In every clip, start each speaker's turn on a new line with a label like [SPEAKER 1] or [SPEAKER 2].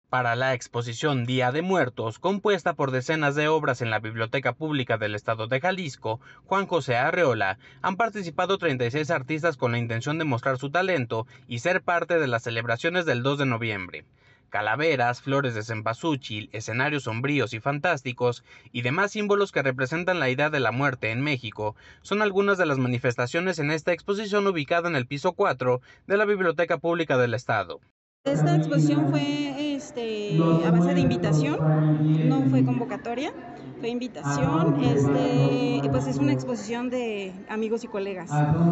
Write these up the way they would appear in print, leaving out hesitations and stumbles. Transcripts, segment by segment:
[SPEAKER 1] Para la exposición Día de Muertos, compuesta por decenas de obras en la Biblioteca Pública del Estado de Jalisco, Juan José Arreola, han participado 36 artistas con la intención de mostrar su talento y ser parte de las celebraciones del 2 de noviembre. Calaveras, flores de cempasúchil, escenarios sombríos y fantásticos y demás símbolos que representan la idea de la muerte en México son algunas de las manifestaciones en esta exposición ubicada en el piso 4 de la Biblioteca Pública del Estado.
[SPEAKER 2] Esta exposición fue a base de invitación, no fue convocatoria, fue invitación, pues es una exposición de amigos y colegas.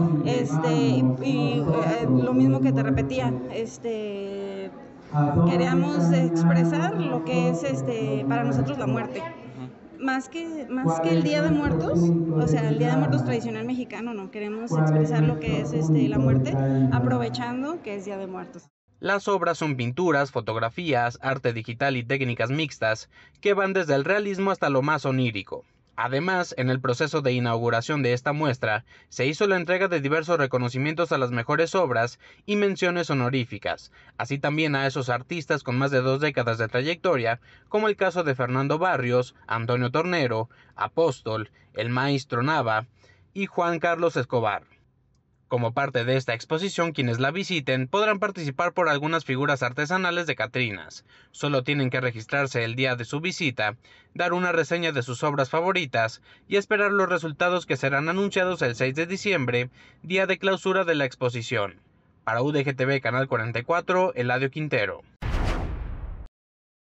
[SPEAKER 2] Lo mismo que te repetía, queríamos expresar lo que es para nosotros la muerte. Más que el Día de Muertos, o sea, el Día de Muertos tradicional mexicano, no, queremos expresar lo que es la muerte, aprovechando que es Día de Muertos.
[SPEAKER 1] Las obras son pinturas, fotografías, arte digital y técnicas mixtas, que van desde el realismo hasta lo más onírico. Además, en el proceso de inauguración de esta muestra, se hizo la entrega de diversos reconocimientos a las mejores obras y menciones honoríficas, así también a esos artistas con más de 2 décadas de trayectoria, como el caso de Fernando Barrios, Antonio Tornero, Apóstol, el Maestro Nava y Juan Carlos Escobar. Como parte de esta exposición, quienes la visiten podrán participar por algunas figuras artesanales de Catrinas. Solo tienen que registrarse el día de su visita, dar una reseña de sus obras favoritas y esperar los resultados que serán anunciados el 6 de diciembre, día de clausura de la exposición. Para UDGTV Canal 44, Eladio Quintero.